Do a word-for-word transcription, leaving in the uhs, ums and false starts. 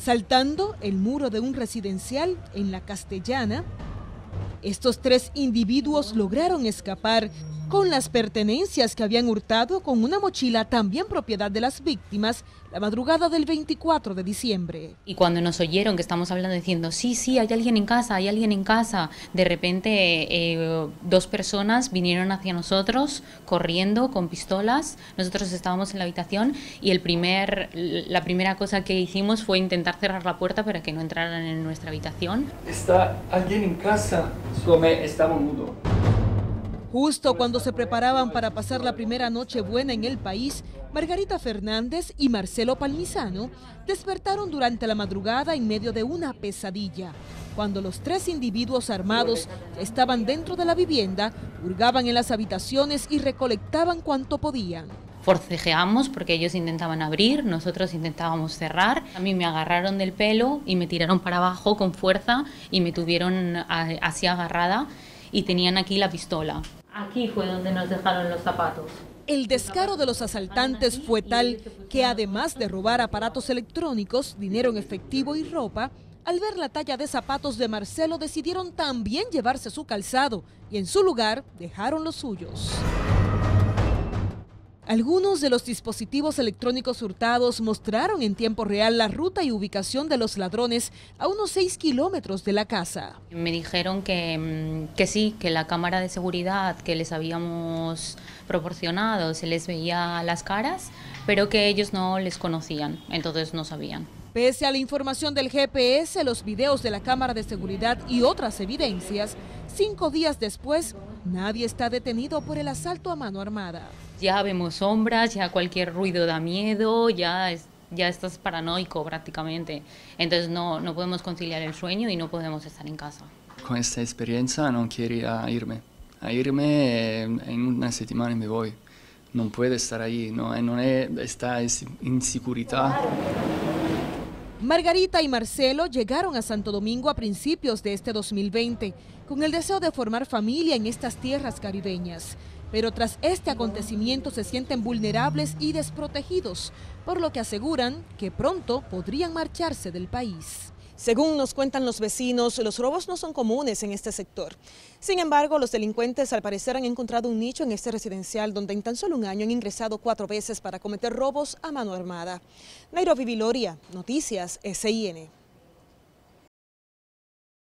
Saltando el muro de un residencial en La Castellana, estos tres individuos lograron escapar con las pertenencias que habían hurtado con una mochila también propiedad de las víctimas la madrugada del veinticuatro de diciembre. Y cuando nos oyeron que estamos hablando diciendo sí, sí, hay alguien en casa, hay alguien en casa, de repente eh, dos personas vinieron hacia nosotros corriendo con pistolas. Nosotros estábamos en la habitación y el primer, la primera cosa que hicimos fue intentar cerrar la puerta para que no entraran en nuestra habitación. Está alguien en casa, solo estaba mudo. Justo cuando se preparaban para pasar la primera noche buena en el país, Margarita Fernández y Marcelo Palmisano despertaron durante la madrugada en medio de una pesadilla. Cuando los tres individuos armados que estaban dentro de la vivienda, hurgaban en las habitaciones y recolectaban cuanto podían. Forcejeamos porque ellos intentaban abrir, nosotros intentábamos cerrar. A mí me agarraron del pelo y me tiraron para abajo con fuerza y me tuvieron así agarrada y tenían aquí la pistola. Aquí fue donde nos dejaron los zapatos. El descaro de los asaltantes fue tal que además de robar aparatos electrónicos, dinero en efectivo y ropa, al ver la talla de zapatos de Marcelo decidieron también llevarse su calzado y en su lugar dejaron los suyos. Algunos de los dispositivos electrónicos hurtados mostraron en tiempo real la ruta y ubicación de los ladrones a unos seis kilómetros de la casa. Me dijeron que, que sí, que la cámara de seguridad que les habíamos proporcionado se les veía las caras, pero que ellos no les conocían, entonces no sabían. Pese a la información del G P S, los videos de la cámara de seguridad y otras evidencias, cinco días después, nadie está detenido por el asalto a mano armada. Ya vemos sombras, ya cualquier ruido da miedo, ya, es, ya estás paranoico prácticamente. Entonces no, no podemos conciliar el sueño y no podemos estar en casa. Con esta experiencia no quería irme. A irme en una semana me voy. No puedo estar ahí, no, no está inseguridad. Margarita y Marcelo llegaron a Santo Domingo a principios de este dos mil veinte con el deseo de formar familia en estas tierras caribeñas. Pero tras este acontecimiento se sienten vulnerables y desprotegidos, por lo que aseguran que pronto podrían marcharse del país. Según nos cuentan los vecinos, los robos no son comunes en este sector. Sin embargo, los delincuentes al parecer han encontrado un nicho en este residencial donde en tan solo un año han ingresado cuatro veces para cometer robos a mano armada. Nairobi Viloria, Noticias S I N.